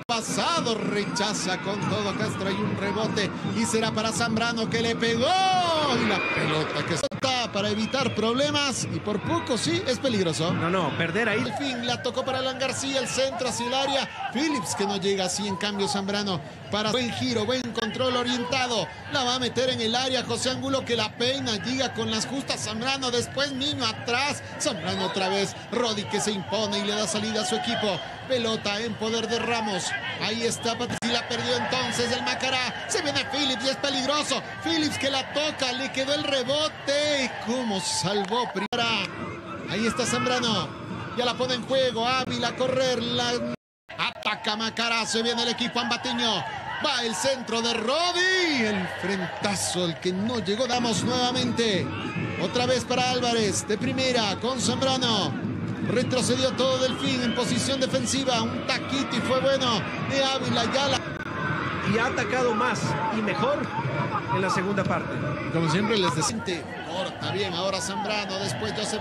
pasado, rechaza con todo Castro, hay un rebote y será para Zambrano que le pegó y la pelota que salta para evitar problemas y por poco sí es peligroso. No, perder ahí. Al fin la tocó para Alan García, el centro hacia el área, Phillips que no llega así, en cambio Zambrano para buen giro, buen control orientado, la va a meter en el área, José Angulo que la peina, llega con las justas Zambrano, después Niño atrás, Zambrano otra vez, Rodi que se impone y le da salida a su equipo, pelota en poder de Ramos, ahí está y la perdió entonces el Macará, se viene Phillips y es peligroso, Phillips que la toca, le quedó el rebote, cómo salvó primera, ahí está Zambrano, ya la pone en juego, Ávila a correr, ataca Macará, se viene el equipo Ambatiño, va el centro de Rodi, el frentazo, el que no llegó, damos nuevamente, otra vez para Álvarez, de primera con Zambrano, retrocedió todo Delfín en posición defensiva, un taquito y fue bueno de Ávila, y ha atacado más y mejor en la segunda parte. Como siempre les decía, corta bien ahora Zambrano, después Joseph